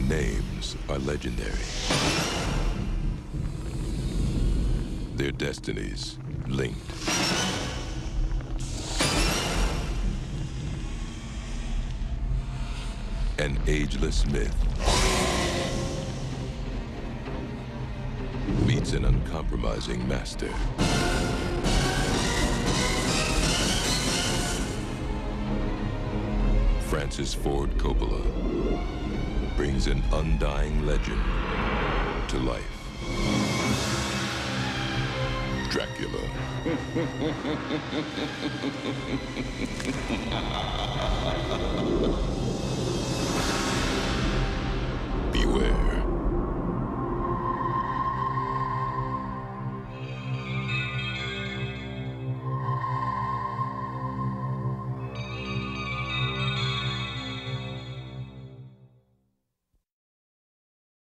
names are legendary. Their destinies linked. An ageless myth meets an uncompromising master. Francis Ford Coppola brings an undying legend to life. Dracula.